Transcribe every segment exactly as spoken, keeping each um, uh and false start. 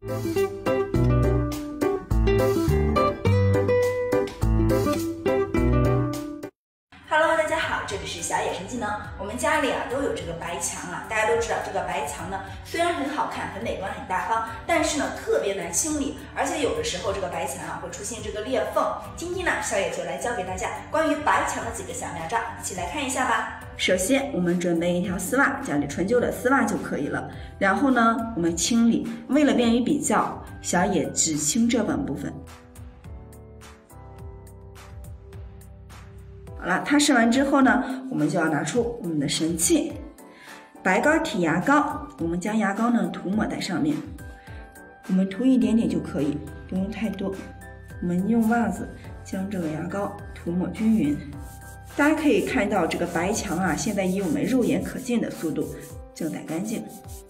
Hello， 大家好，这里是小野生技能。我们家里啊都有这个白墙啊，大家都知道这个白墙呢虽然很好看、很美观、很大方，但是呢特别难清理，而且有的时候这个白墙啊会出现这个裂缝。今天呢，小野就来教给大家关于白墙的几个小妙招，一起来看一下吧。首先，我们准备一条丝袜，家里纯旧的丝袜就可以了。然后呢，我们清理，为了便于比较，小野只清这半部分。好了，它试完之后呢，我们就要拿出我们的神器白膏体牙膏，我们将牙膏呢涂抹在上面，我们涂一点点就可以，不用太多。我们用袜子将这个牙膏涂抹均匀。大家可以看到这个白墙啊，现在以我们肉眼可见的速度正在干净。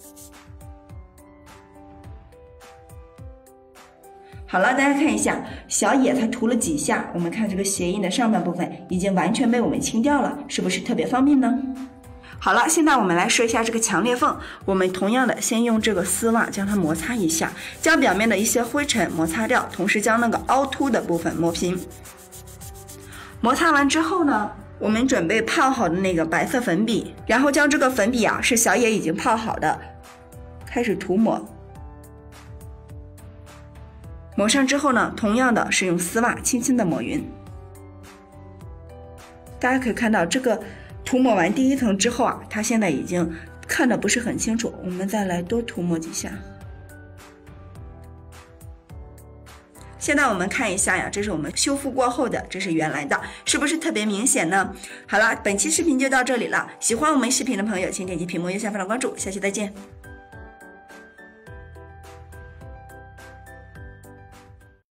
好了，大家看一下，小野它涂了几下，我们看这个鞋印的上半部分已经完全被我们清掉了，是不是特别方便呢？好了，现在我们来说一下这个墙裂缝，我们同样的先用这个丝袜将它摩擦一下，将表面的一些灰尘摩擦掉，同时将那个凹凸的部分磨平。摩擦完之后呢，我们准备泡好的那个白色粉笔，然后将这个粉笔啊是小野已经泡好的，开始涂抹。抹上之后呢，同样的是用丝袜轻轻的抹匀。大家可以看到，这个涂抹完第一层之后啊，它现在已经看得不是很清楚，我们再来多涂抹几下。现在我们看一下呀，这是我们修复过后的，这是原来的，是不是特别明显呢？好了，本期视频就到这里了。喜欢我们视频的朋友，请点击屏幕右下方的关注，下期再见。